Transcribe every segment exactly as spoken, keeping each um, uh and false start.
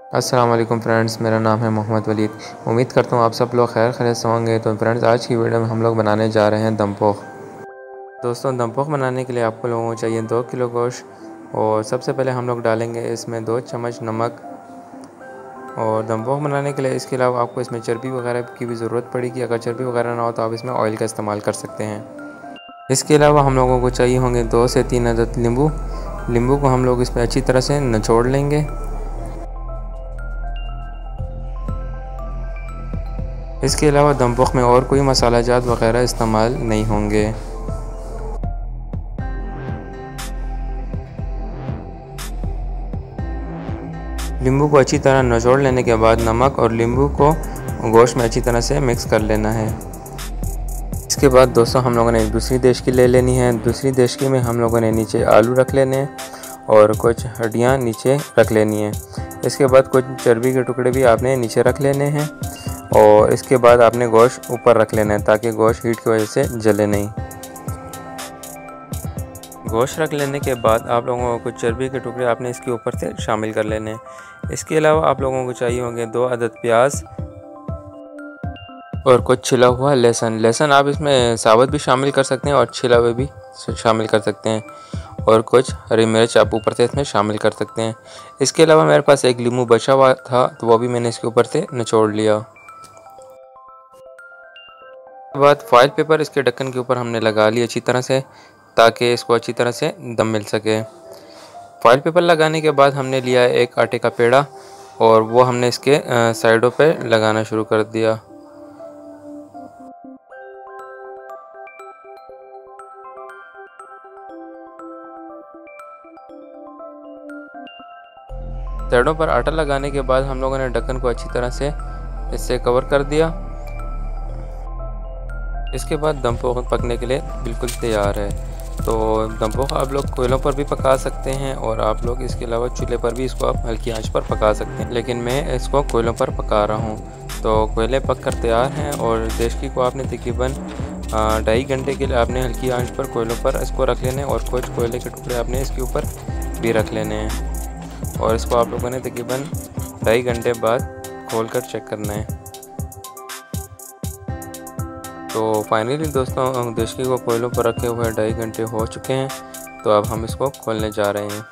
अस्सलाम वालेकुम फ्रेंड्स, मेरा नाम है मोहम्मद वलीद। उम्मीद करता हूँ आप सब लोग खैर खैरियत से होंगे। तो फ्रेंड्स, आज की वीडियो में हम लोग बनाने जा रहे हैं दम पोख। दोस्तों, दम पोख बनाने के लिए आपको लोगों को चाहिए दो किलो गोश्त। और सबसे पहले हम लोग डालेंगे इसमें दो चम्मच नमक। और दम पोख बनाने के लिए इसके अलावा आपको इसमें चर्बी वगैरह की भी ज़रूरत पड़ेगी। अगर चर्बी वगैरह ना हो तो आप इसमें ऑयल का इस्तेमाल कर सकते हैं। इसके अलावा हम लोगों को चाहिए होंगे दो से तीन अदद नींबू। नींबू को हम लोग इसमें अच्छी तरह से निचोड़ लेंगे। इसके अलावा दम पोख में और कोई मसाला जात वगैरह इस्तेमाल नहीं होंगे। नींबू को अच्छी तरह निचोड़ लेने के बाद नमक और नींबू को गोश्त में अच्छी तरह से मिक्स कर लेना है। इसके बाद दोस्तों, हम लोगों ने एक दूसरी देशकी ले लेनी है। दूसरी देशकी में हम लोगों ने नीचे आलू रख लेने हैं और कुछ हड्डियाँ नीचे रख लेनी है। इसके बाद कुछ चर्बी के टुकड़े भी आपने नीचे रख लेने हैं। और इसके बाद आपने गोश्त ऊपर रख लेना है ताकि गोश्त हीट की वजह से जले नहीं। गोश्त रख लेने के बाद आप लोगों को कुछ चर्बी के टुकड़े आपने इसके ऊपर से शामिल कर लेने हैं। इसके अलावा आप लोगों को चाहिए होंगे दो अदद प्याज और कुछ छिला हुआ लहसुन। लहसुन आप इसमें साबुत भी शामिल कर सकते हैं और छिला हुआ भी शामिल कर सकते हैं। और कुछ हरी मिर्च आप ऊपर से इसमें शामिल कर सकते हैं। इसके अलावा मेरे पास एक नींबू बचा हुआ था तो वो भी मैंने इसके ऊपर से निचोड़ लिया। बाद फॉइल पेपर इसके ढक्कन के ऊपर हमने लगा लिया अच्छी तरह से ताकि इसको अच्छी तरह से दम मिल सके। फॉइल पेपर लगाने के बाद हमने लिया एक आटे का पेड़ा और वो हमने इसके साइडों पे लगाना शुरू कर दिया। साइडों पर आटा लगाने के बाद हम लोगों ने ढक्कन को अच्छी तरह से इससे कवर कर दिया। इसके बाद दम पोख पकने के लिए बिल्कुल तैयार है। तो दम पोख आप लोग कोयलों पर भी पका सकते हैं और आप लोग इसके अलावा चूल्हे पर भी इसको आप हल्की आंच पर पका सकते हैं, लेकिन मैं इसको कोयलों पर पका रहा हूँ। तो कोयले पक कर तैयार हैं और देशकी को आपने तकरीबन ढाई घंटे के लिए आपने हल्की आंच पर कोयलों पर इसको रख लेने हैं और कुछ कोयले के टुकड़े आपने इसके ऊपर भी रख लेने हैं। और इसको आप लोगों ने तकरीबन ढाई घंटे बाद खोल कर चेक करना है। तो फाइनली दोस्तों, देशकी को कोयलों पर रखे हुए ढाई घंटे हो चुके हैं। तो अब हम इसको खोलने जा रहे हैं।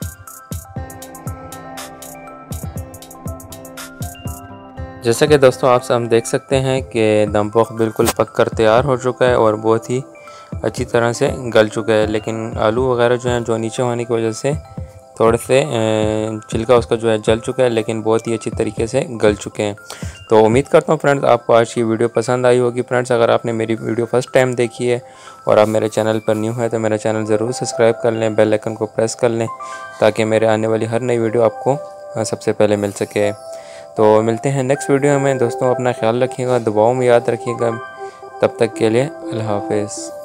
जैसा कि दोस्तों आप सब देख सकते हैं कि दम पोख बिल्कुल पक कर तैयार हो चुका है और बहुत ही अच्छी तरह से गल चुका है। लेकिन आलू वगैरह जो हैं जो नीचे होने की वजह से थोड़े से छिलका उसका जो है जल चुका है, लेकिन बहुत ही अच्छी तरीके से गल चुके हैं। तो उम्मीद करता हूँ फ्रेंड्स आपको आज की वीडियो पसंद आई होगी। फ्रेंड्स, अगर आपने मेरी वीडियो फर्स्ट टाइम देखी है और आप मेरे चैनल पर न्यू है तो मेरा चैनल ज़रूर सब्सक्राइब कर लें, बेल आइकन को प्रेस कर लें ताकि मेरे आने वाली हर नई वीडियो आपको सबसे पहले मिल सके। तो मिलते हैं नेक्स्ट वीडियो में। दोस्तों, अपना ख्याल रखिएगा, दुआओं में याद रखिएगा। तब तक के लिए अल्लाह हाफ़िज़।